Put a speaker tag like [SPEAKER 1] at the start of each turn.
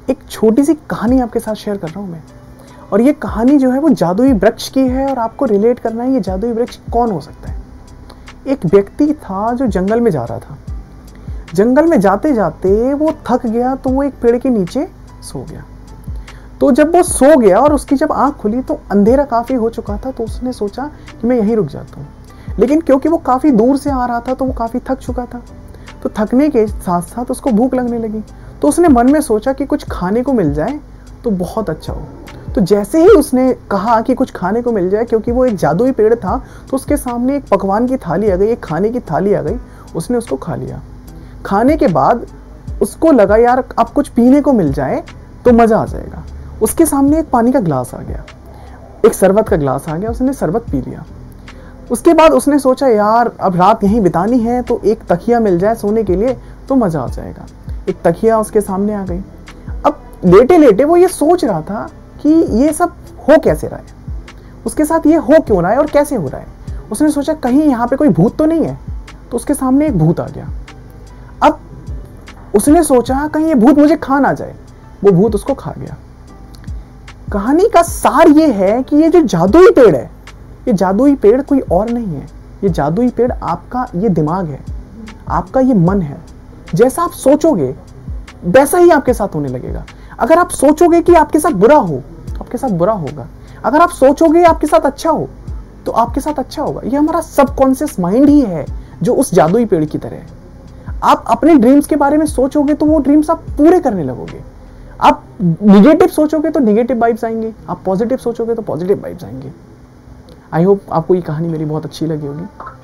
[SPEAKER 1] एक छोटी सी कहानी आपके साथ शेयर कर रहा हूँ मैं। और ये कहानी जो है वो जादुई वृक्ष की है और आपको रिलेट करना है ये जादुई वृक्ष कौन हो सकता है। एक व्यक्ति था जो जंगल में जा रहा था। जंगल में जाते जाते वो थक गया तो वो एक पेड़ के नीचे सो गया। तो जब वो सो गया और उसकी जब आंख खुली तो अंधेरा काफ़ी हो चुका था, तो उसने सोचा कि मैं यहीं रुक जाता हूँ। लेकिन क्योंकि वो काफ़ी दूर से आ रहा था तो वो काफ़ी थक चुका था। तो थकने के साथ साथ उसको भूख लगने लगी। तो उसने मन में सोचा कि कुछ खाने को मिल जाए तो बहुत अच्छा हो। तो जैसे ही उसने कहा कि कुछ खाने को मिल जाए, क्योंकि वो एक जादुई पेड़ था, तो उसके सामने एक पकवान की थाली आ गई, एक खाने की थाली आ गई। उसने उसको खा लिया। खाने के बाद उसको लगा यार अब कुछ पीने को मिल जाए तो मज़ा आ जाएगा। उसके सामने एक पानी का ग्लास आ गया, एक शरबत का ग्लास आ गया। उसने शरबत पी लिया। उसके बाद उसने सोचा यार अब रात यहीं बितानी है तो एक तकिया मिल जाए सोने के लिए तो मज़ा आ जाएगा। एक तकिया उसके सामने आ गई। अब लेटे लेटे वो ये सोच रहा था कि ये सब हो कैसे रहा है, उसके साथ ये हो क्यों रहा है और कैसे हो रहा है। उसने सोचा कहीं यहाँ पे कोई भूत तो नहीं है। तो उसके सामने एक भूत आ गया। अब उसने सोचा कहीं ये भूत मुझे खा ना जाए। वो भूत उसको खा गया। कहानी का सार ये है कि ये जो जादुई पेड़ है, ये जादुई पेड़ कोई और नहीं है। ये जादुई पेड़ आपका ये दिमाग है, आपका ये मन है। जैसा आप सोचोगे वैसा ही आपके साथ होने लगेगा। अगर आप सोचोगे कि आपके साथ बुरा हो तो आपके साथ बुरा होगा। अगर आप सोचोगे आपके साथ अच्छा हो तो आपके साथ अच्छा होगा। ये हमारा सबकॉन्शियस माइंड ही है जो उस जादुई पेड़ की तरह है। आप अपने ड्रीम्स के बारे में सोचोगे तो वो ड्रीम्स आप पूरे करने लगोगे। आप निगेटिव सोचोगे तो निगेटिव वाइब्स आएंगे, आप पॉजिटिव सोचोगे तो पॉजिटिव वाइब्स आएंगे। आई होप आपको ये कहानी मेरी बहुत अच्छी लगी होगी।